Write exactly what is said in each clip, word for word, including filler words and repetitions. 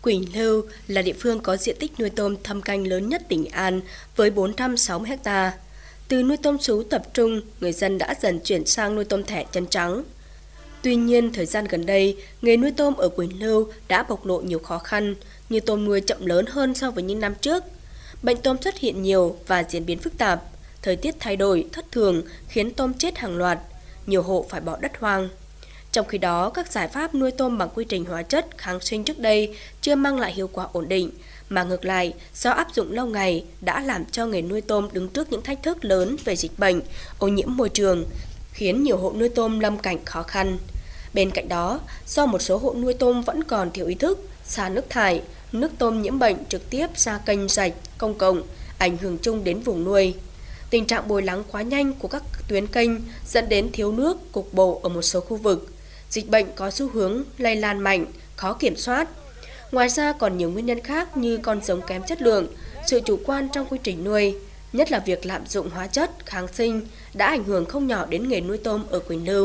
Quỳnh Lưu là địa phương có diện tích nuôi tôm thâm canh lớn nhất tỉnh An với bốn trăm sáu mươi héc ta. Từ nuôi tôm sú tập trung, người dân đã dần chuyển sang nuôi tôm thẻ chân trắng. Tuy nhiên, thời gian gần đây, nghề nuôi tôm ở Quỳnh Lưu đã bộc lộ nhiều khó khăn, như tôm nuôi chậm lớn hơn so với những năm trước. Bệnh tôm xuất hiện nhiều và diễn biến phức tạp, thời tiết thay đổi thất thường khiến tôm chết hàng loạt, nhiều hộ phải bỏ đất hoang. Trong khi đó, các giải pháp nuôi tôm bằng quy trình hóa chất, kháng sinh trước đây chưa mang lại hiệu quả ổn định, mà ngược lại, do áp dụng lâu ngày đã làm cho nghề nuôi tôm đứng trước những thách thức lớn về dịch bệnh, ô nhiễm môi trường, khiến nhiều hộ nuôi tôm lâm cảnh khó khăn. Bên cạnh đó, do một số hộ nuôi tôm vẫn còn thiếu ý thức, xả nước thải, nước tôm nhiễm bệnh trực tiếp ra kênh rạch công cộng, ảnh hưởng chung đến vùng nuôi. Tình trạng bồi lắng quá nhanh của các tuyến kênh dẫn đến thiếu nước cục bộ ở một số khu vực. Dịch bệnh có xu hướng lây lan mạnh, khó kiểm soát. Ngoài ra còn nhiều nguyên nhân khác như con giống kém chất lượng, sự chủ quan trong quy trình nuôi, nhất là việc lạm dụng hóa chất, kháng sinh đã ảnh hưởng không nhỏ đến nghề nuôi tôm ở Quỳnh Lưu.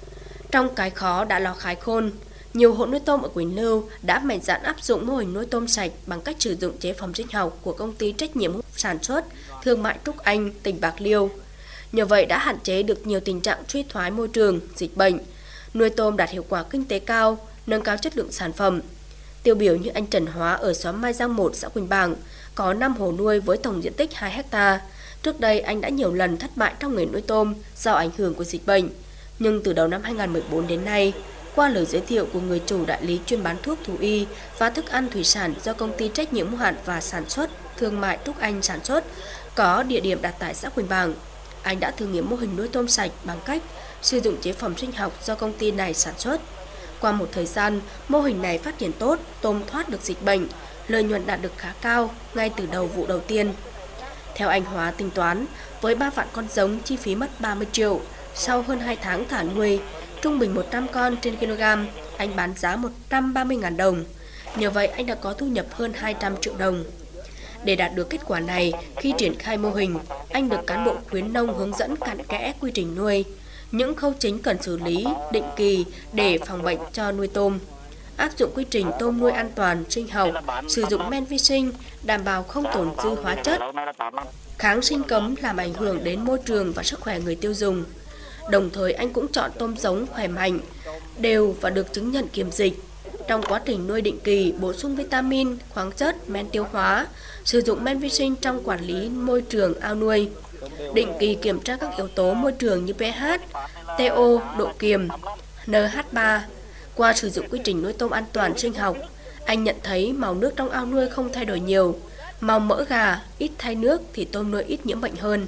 Trong cái khó đã lo khái khôn, nhiều hộ nuôi tôm ở Quỳnh Lưu đã mạnh dạn áp dụng mô hình nuôi tôm sạch bằng cách sử dụng chế phẩm sinh học của công ty trách nhiệm hữu sản xuất thương mại Trúc Anh, tỉnh Bạc Liêu. Nhờ vậy đã hạn chế được nhiều tình trạng suy thoái môi trường, dịch bệnh, nuôi tôm đạt hiệu quả kinh tế cao, nâng cao chất lượng sản phẩm. Tiêu biểu như anh Trần Hóa ở xóm Mai Giang một, xã Quỳnh Bàng, có năm hồ nuôi với tổng diện tích hai héc ta. Trước đây anh đã nhiều lần thất bại trong nghề nuôi tôm do ảnh hưởng của dịch bệnh. Nhưng từ đầu năm hai nghìn không trăm mười bốn đến nay, qua lời giới thiệu của người chủ đại lý chuyên bán thuốc thú y và thức ăn thủy sản do công ty trách nhiệm hữu hạn và sản xuất thương mại Trúc Anh sản xuất, có địa điểm đặt tại xã Quỳnh Bàng, anh đã thử nghiệm mô hình nuôi tôm sạch bằng cách sử dụng chế phẩm sinh học do công ty này sản xuất. Qua một thời gian, mô hình này phát triển tốt, tôm thoát được dịch bệnh, lợi nhuận đạt được khá cao ngay từ đầu vụ đầu tiên. Theo anh Hóa tính toán, với ba vạn con giống chi phí mất ba mươi triệu, sau hơn hai tháng thả nuôi, trung bình một trăm con trên kg, anh bán giá một trăm ba mươi nghìn đồng. Nhờ vậy anh đã có thu nhập hơn hai trăm triệu đồng. Để đạt được kết quả này, khi triển khai mô hình, anh được cán bộ khuyến nông hướng dẫn cặn kẽ quy trình nuôi, những khâu chính cần xử lý định kỳ để phòng bệnh cho nuôi tôm. Áp dụng quy trình tôm nuôi an toàn, sinh học, sử dụng men vi sinh, đảm bảo không tồn dư hóa chất, kháng sinh cấm làm ảnh hưởng đến môi trường và sức khỏe người tiêu dùng. Đồng thời anh cũng chọn tôm giống khỏe mạnh, đều và được chứng nhận kiểm dịch. Trong quá trình nuôi định kỳ, bổ sung vitamin, khoáng chất, men tiêu hóa, sử dụng men vi sinh trong quản lý môi trường ao nuôi. Định kỳ kiểm tra các yếu tố môi trường như pH, tê o, độ kiềm, en hát ba. Qua sử dụng quy trình nuôi tôm an toàn sinh học, anh nhận thấy màu nước trong ao nuôi không thay đổi nhiều. Màu mỡ gà, ít thay nước thì tôm nuôi ít nhiễm bệnh hơn.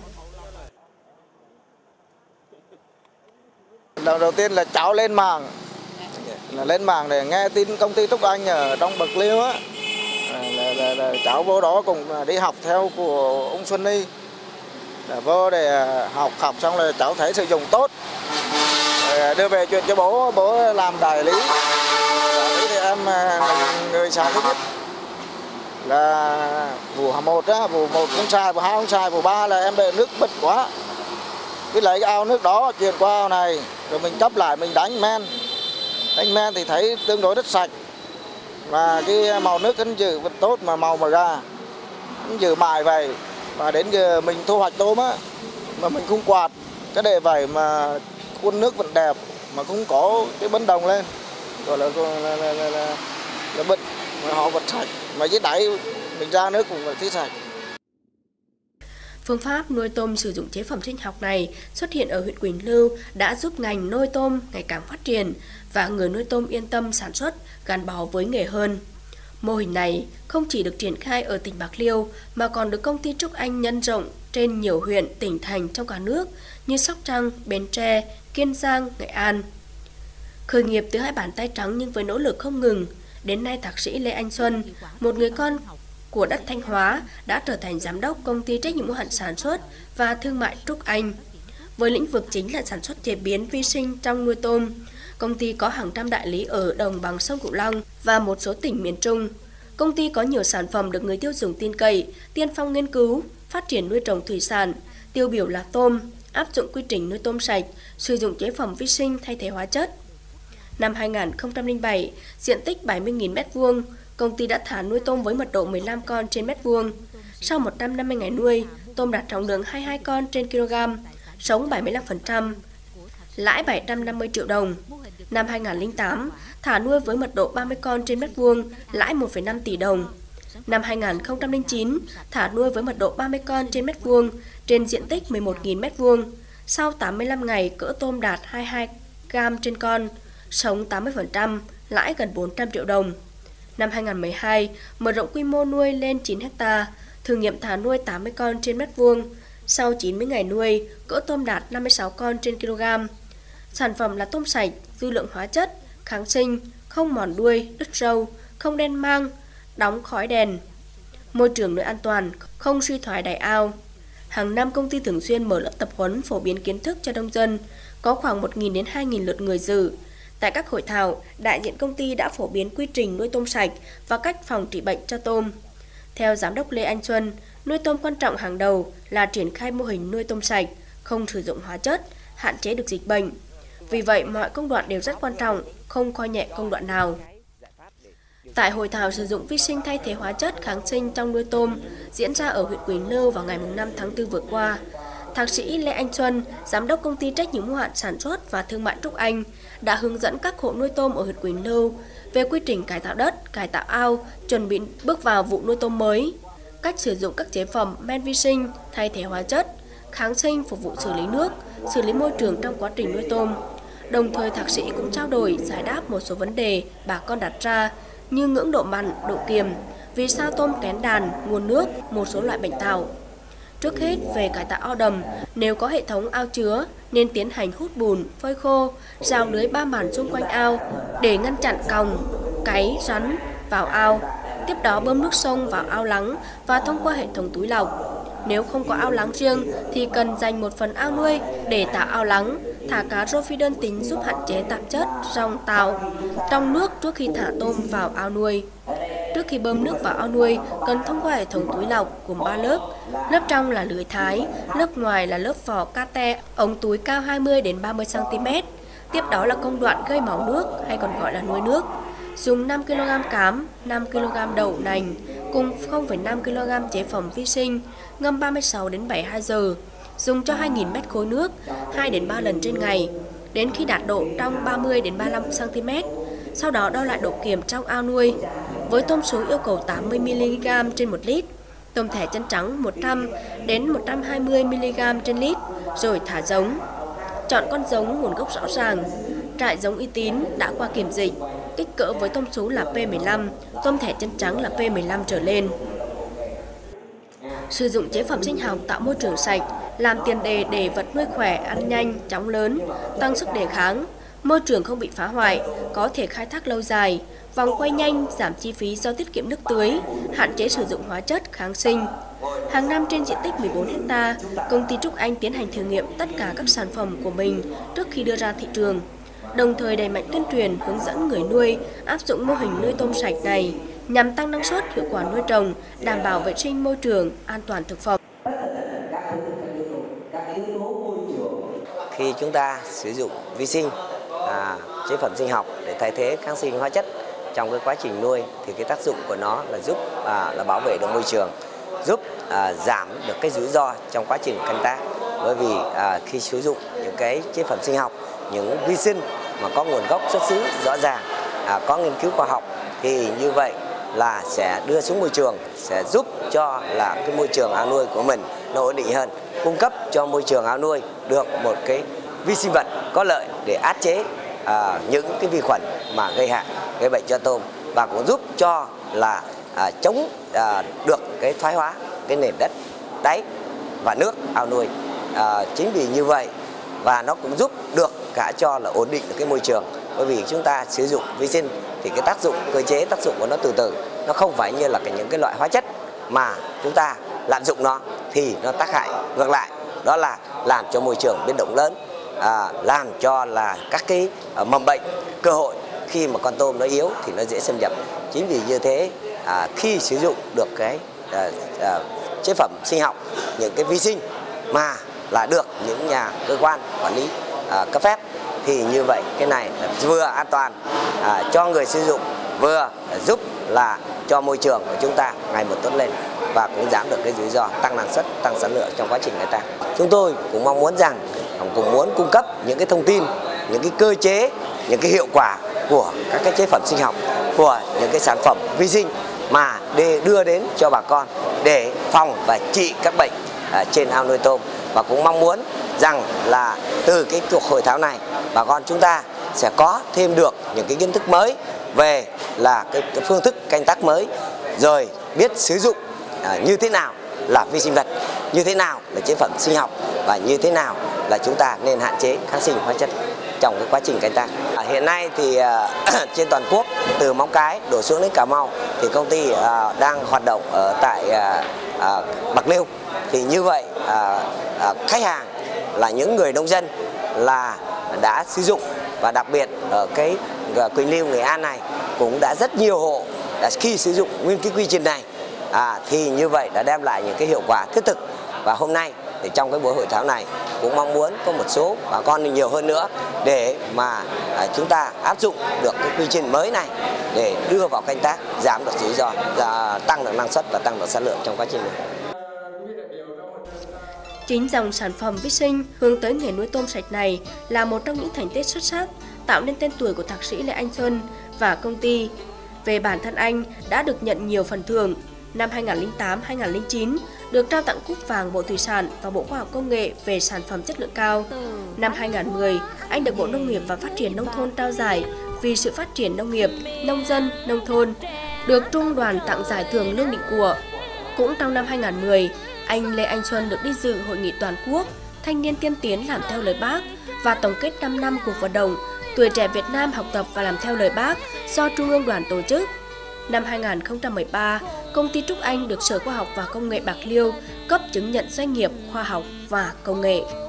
Đầu đầu tiên là cháu lên mạng, là lên mạng để nghe tin công ty Trúc Anh ở trong Bạc Liêu á, là, là, là cháu vô đó cùng đi học theo của ông Xuân Ni, là vô để học học xong là cháu thấy sử dụng tốt, đưa về chuyện cho bố, bố làm đại lý. Đại lý thì em là người xài thứ nhất là vụ một á, vụ một không xài, vụ hai không xài, vụ ba là em bể nước bẩn quá. Cứ lấy cái ao nước đó chuyển qua ao này, rồi mình cấp lại mình đánh men. Đánh men thì thấy tương đối rất sạch. Và cái màu nước vẫn giữ vẫn tốt, mà màu mà ra vẫn giữ mãi vậy. Và đến giờ mình thu hoạch tôm á, mà mình không quạt cái đề vậy mà khuôn nước vẫn đẹp, mà không có cái bấn đồng lên. Gọi là, là, là, là, là, là, là bệnh, mà họ vẫn sạch. Mà dưới đáy mình ra nước cũng là thấy sạch. Phương pháp nuôi tôm sử dụng chế phẩm sinh học này xuất hiện ở huyện Quỳnh Lưu đã giúp ngành nuôi tôm ngày càng phát triển và người nuôi tôm yên tâm sản xuất, gắn bó với nghề hơn. Mô hình này không chỉ được triển khai ở tỉnh Bạc Liêu mà còn được công ty Trúc Anh nhân rộng trên nhiều huyện, tỉnh thành trong cả nước như Sóc Trăng, Bến Tre, Kiên Giang, Nghệ An. Khởi nghiệp từ hai bàn tay trắng nhưng với nỗ lực không ngừng, đến nay thạc sĩ Lê Anh Xuân, một người con của đất Thanh Hóa, đã trở thành giám đốc công ty trách nhiệm hữu hạn sản xuất và thương mại Trúc Anh. Với lĩnh vực chính là sản xuất chế biến vi sinh trong nuôi tôm, công ty có hàng trăm đại lý ở đồng bằng sông Cửu Long và một số tỉnh miền Trung. Công ty có nhiều sản phẩm được người tiêu dùng tin cậy, tiên phong nghiên cứu, phát triển nuôi trồng thủy sản, tiêu biểu là tôm, áp dụng quy trình nuôi tôm sạch, sử dụng chế phẩm vi sinh thay thế hóa chất. Năm hai nghìn không trăm lẻ bảy, diện tích bảy mươi nghìn mét vuông, công ty đã thả nuôi tôm với mật độ mười lăm con trên mét vuông. Sau một trăm năm mươi ngày nuôi, tôm đạt trọng lượng hai mươi hai con trên kg, sống bảy mươi lăm phần trăm, lãi bảy trăm năm mươi triệu đồng. Năm hai nghìn không trăm lẻ tám, thả nuôi với mật độ ba mươi con trên mét vuông, lãi một phẩy năm tỷ đồng. Năm hai nghìn không trăm lẻ chín, thả nuôi với mật độ ba mươi con trên mét vuông, trên diện tích mười một nghìn mét vuông. Sau tám mươi lăm ngày, cỡ tôm đạt hai mươi hai gam trên con, sống tám mươi phần trăm, lãi gần bốn trăm triệu đồng. Năm hai nghìn không trăm mười hai, mở rộng quy mô nuôi lên chín héc ta, thử nghiệm thả nuôi tám mươi con trên mét vuông. Sau chín mươi ngày nuôi, cỡ tôm đạt năm mươi sáu con trên kg. Sản phẩm là tôm sạch, dư lượng hóa chất, kháng sinh, không mòn đuôi, đứt râu, không đen mang, đóng khói đèn. Môi trường nuôi an toàn, không suy thoái đáy ao. Hàng năm công ty thường xuyên mở lớp tập huấn phổ biến kiến thức cho nông dân, có khoảng một nghìn đến hai nghìn lượt người dự. Tại các hội thảo, đại diện công ty đã phổ biến quy trình nuôi tôm sạch và cách phòng trị bệnh cho tôm. Theo Giám đốc Lê Anh Xuân, nuôi tôm quan trọng hàng đầu là triển khai mô hình nuôi tôm sạch, không sử dụng hóa chất, hạn chế được dịch bệnh. Vì vậy, mọi công đoạn đều rất quan trọng, không coi nhẹ công đoạn nào. Tại hội thảo sử dụng vi sinh thay thế hóa chất kháng sinh trong nuôi tôm diễn ra ở huyện Quỳnh Lưu vào ngày năm tháng tư vừa qua, Thạc sĩ Lê Anh Xuân, Giám đốc công ty trách nhiệm hữu hạn sản xuất và thương mại Trúc Anh đã hướng dẫn các hộ nuôi tôm ở huyện Quỳnh Lưu về quy trình cải tạo đất, cải tạo ao, chuẩn bị bước vào vụ nuôi tôm mới, cách sử dụng các chế phẩm men vi sinh thay thế hóa chất, kháng sinh phục vụ xử lý nước, xử lý môi trường trong quá trình nuôi tôm. Đồng thời thạc sĩ cũng trao đổi giải đáp một số vấn đề bà con đặt ra như ngưỡng độ mặn, độ kiềm, vì sao tôm kén đàn, nguồn nước, một số loại bệnh tảo. Trước hết về cải tạo ao đầm, nếu có hệ thống ao chứa nên tiến hành hút bùn, phơi khô, rào lưới ba màn xung quanh ao để ngăn chặn còng, cáy, rắn vào ao. Tiếp đó bơm nước sông vào ao lắng và thông qua hệ thống túi lọc. Nếu không có ao lắng riêng thì cần dành một phần ao nuôi để tạo ao lắng, thả cá rô phi đơn tính giúp hạn chế tạp chất, rong, tảo trong nước trước khi thả tôm vào ao nuôi. Trước khi bơm nước vào ao nuôi, cần thông qua hệ thống túi lọc gồm ba lớp. Lớp trong là lưới thái, lớp ngoài là lớp vỏ cate, ống túi cao hai mươi đến ba mươi xăng ti mét. Tiếp đó là công đoạn gây máu nước hay còn gọi là nuôi nước. Dùng năm ki lô gam cám, năm ki lô gam đậu nành cùng không phẩy năm ki lô gam chế phẩm vi sinh, ngâm ba mươi sáu đến bảy mươi hai giờ. Dùng cho hai nghìn mét khối nước, hai đến ba lần trên ngày, đến khi đạt độ trong ba mươi đến ba mươi lăm xăng ti mét. Sau đó đo lại độ kiềm trong ao nuôi. Với tôm sú yêu cầu tám mươi mi li gam trên một lít, tôm thẻ chân trắng một trăm đến một trăm hai mươi mi li gam trên lít, rồi thả giống. Chọn con giống nguồn gốc rõ ràng, trại giống uy tín đã qua kiểm dịch, kích cỡ với tôm sú là P mười lăm, tôm thẻ chân trắng là P mười lăm trở lên. Sử dụng chế phẩm sinh học tạo môi trường sạch, làm tiền đề để vật nuôi khỏe, ăn nhanh, chóng lớn, tăng sức đề kháng, môi trường không bị phá hoại, có thể khai thác lâu dài, vòng quay nhanh, giảm chi phí do tiết kiệm nước tưới, hạn chế sử dụng hóa chất, kháng sinh. Hàng năm trên diện tích mười bốn héc ta, công ty Trúc Anh tiến hành thử nghiệm tất cả các sản phẩm của mình trước khi đưa ra thị trường, đồng thời đẩy mạnh tuyên truyền hướng dẫn người nuôi áp dụng mô hình nuôi tôm sạch này nhằm tăng năng suất, hiệu quả nuôi trồng, đảm bảo vệ sinh môi trường, an toàn thực phẩm. Khi chúng ta sử dụng vi sinh, à, chế phẩm sinh học để thay thế kháng sinh hóa chất trong cái quá trình nuôi thì cái tác dụng của nó là giúp à, là bảo vệ được môi trường, giúp à, giảm được cái rủi ro trong quá trình canh tác. Bởi vì à, khi sử dụng những cái chế phẩm sinh học, những vi sinh mà có nguồn gốc xuất xứ rõ ràng, à, có nghiên cứu khoa học thì như vậy là sẽ đưa xuống môi trường, sẽ giúp cho là cái môi trường ao nuôi của mình nó ổn định hơn, cung cấp cho môi trường ao nuôi được một cái vi sinh vật có lợi để áp chế à, những cái vi khuẩn mà gây hại, gây bệnh cho tôm, và cũng giúp cho là à, chống à, được cái thoái hóa cái nền đất, đáy và nước ao nuôi. À, chính vì như vậy và nó cũng giúp được cả cho là ổn định được cái môi trường, bởi vì chúng ta sử dụng vi sinh thì cái tác dụng, cơ chế tác dụng của nó từ từ, nó không phải như là cái những cái loại hóa chất mà chúng ta lạm dụng nó thì nó tác hại ngược lại, đó là làm cho môi trường biến động lớn, à, làm cho là các cái mầm bệnh, cơ hội khi mà con tôm nó yếu thì nó dễ xâm nhập. Chính vì như thế à, khi sử dụng được cái à, à, chế phẩm sinh học, những cái vi sinh mà là được những nhà cơ quan quản lý à, cấp phép thì như vậy cái này là vừa an toàn à, cho người sử dụng, vừa giúp là cho môi trường của chúng ta ngày một tốt lên và cũng giảm được cái rủi ro tăng năng suất, tăng sản lượng trong quá trình khai thác. Chúng tôi cũng mong muốn rằng cũng muốn cung cấp những cái thông tin, những cái cơ chế, những cái hiệu quả của các cái chế phẩm sinh học, của những cái sản phẩm vi sinh mà để đưa đến cho bà con để phòng và trị các bệnh trên ao nuôi tôm. Và cũng mong muốn rằng là từ cái cuộc hội thảo này, bà con chúng ta sẽ có thêm được những cái kiến thức mới về là cái, cái phương thức canh tác mới, rồi biết sử dụng à, như thế nào là vi sinh vật, như thế nào là chế phẩm sinh học và như thế nào là chúng ta nên hạn chế kháng sinh hóa chất trong cái quá trình canh tác. À, hiện nay thì à, trên toàn quốc từ Móng Cái đổ xuống đến Cà Mau thì công ty à, đang hoạt động ở tại à, à, Bạc Liêu. Thì như vậy à, à, khách hàng là những người nông dân là đã sử dụng, và đặc biệt ở cái Quỳnh Lưu, Nghệ An này cũng đã rất nhiều hộ đã khi sử dụng nguyên cái quy trình này à, thì như vậy đã đem lại những cái hiệu quả thiết thực. Và hôm nay thì trong cái buổi hội thảo này cũng mong muốn có một số bà con nhiều hơn nữa để mà à, chúng ta áp dụng được cái quy trình mới này để đưa vào canh tác, giảm được rủi ro, tăng được năng suất và tăng được sản lượng trong quá trình này. Chính dòng sản phẩm vi sinh hướng tới nghề nuôi tôm sạch này là một trong những thành tích xuất sắc tạo nên tên tuổi của thạc sĩ Lê Anh Xuân và công ty. Về bản thân anh đã được nhận nhiều phần thưởng. Năm hai nghìn không trăm lẻ tám hai nghìn không trăm lẻ chín được trao tặng cúp vàng Bộ Thủy sản và Bộ Khoa học Công nghệ về sản phẩm chất lượng cao. Năm hai nghìn không trăm mười, anh được Bộ Nông nghiệp và Phát triển Nông thôn trao giải vì sự phát triển nông nghiệp, nông dân, nông thôn, được Trung đoàn tặng giải thưởng Lương Định Của. Cũng trong năm hai nghìn không trăm mười, anh Lê Anh Xuân được đi dự hội nghị toàn quốc Thanh niên tiên tiến làm theo lời Bác và tổng kết năm năm cuộc vận động Tuổi trẻ Việt Nam học tập và làm theo lời Bác do Trung ương Đoàn tổ chức. Năm hai nghìn không trăm mười ba, công ty Trúc Anh được Sở Khoa học và Công nghệ Bạc Liêu cấp chứng nhận doanh nghiệp khoa học và công nghệ.